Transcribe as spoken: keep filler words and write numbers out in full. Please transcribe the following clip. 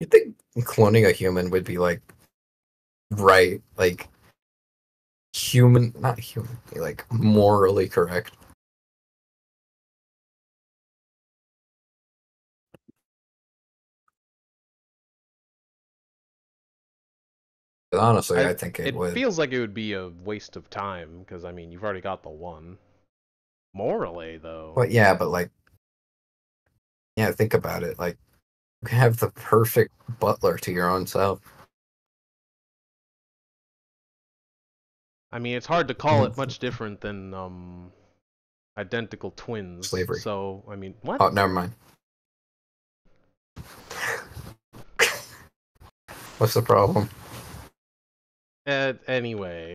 You think cloning a human would be like right, like human, not human, like morally correct? Honestly, I I think it it would. feels like it would be a waste of time because I mean you've already got the one. Morally though, But yeah, but like, yeah, think about it. Like, you can have the perfect butler to your own self. I mean it's hard to call it Mhm. much different than um identical twins. Slavery. So I mean what? Oh, never mind. What's the problem? Uh, anyway.